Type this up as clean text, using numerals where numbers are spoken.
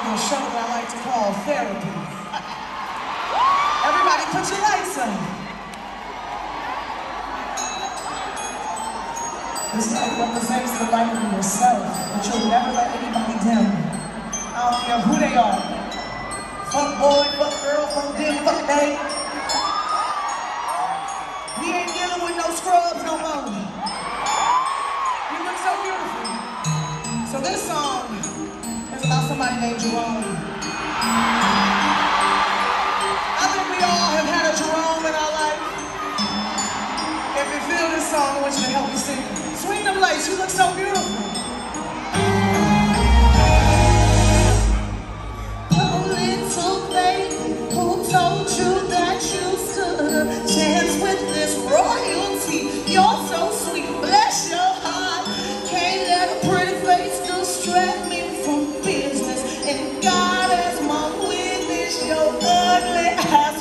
a show that I like to call therapy. Everybody put your lights on. This life represents the light of yourself, but you'll never let anybody dim. I don't care who they are. Fuck boy, fuck girl, fuck them, fuck they. We ain't dealing with no scrubs no more. You look so beautiful. So this song is about somebody named Jerome. I think we all have had a Jerome in our life. If you feel this song, I want you to help me sing. Swing them lights, you look so beautiful. Oh, little baby, who told you that you stood a chance with this royalty? You're so sweet, bless your heart. Can't let a pretty face distract me from business. And God as my witness, your ugly ass